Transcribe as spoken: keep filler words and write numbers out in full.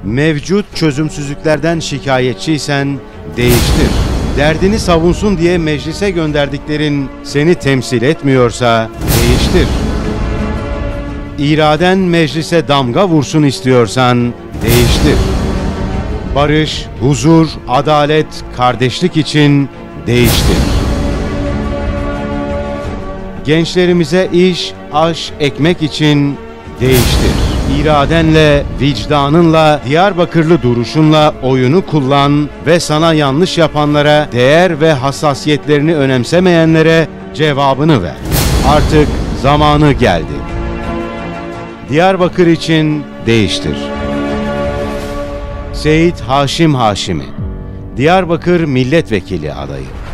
Mevcut çözümsüzlüklerden şikayetçiysen değiştir. Derdini savunsun diye meclise gönderdiklerin seni temsil etmiyorsa değiştir. İraden meclise damga vursun istiyorsan değiştir. Barış, huzur, adalet, kardeşlik için değiştir. Gençlerimize iş, aş, ekmek için değiştir. İradenle, vicdanınla, Diyarbakırlı duruşunla oyunu kullan ve sana yanlış yapanlara, değer ve hassasiyetlerini önemsemeyenlere cevabını ver. Artık zamanı geldi. Diyarbakır için değiştir. Seyit Haşim Haşimi, Diyarbakır Milletvekili adayı.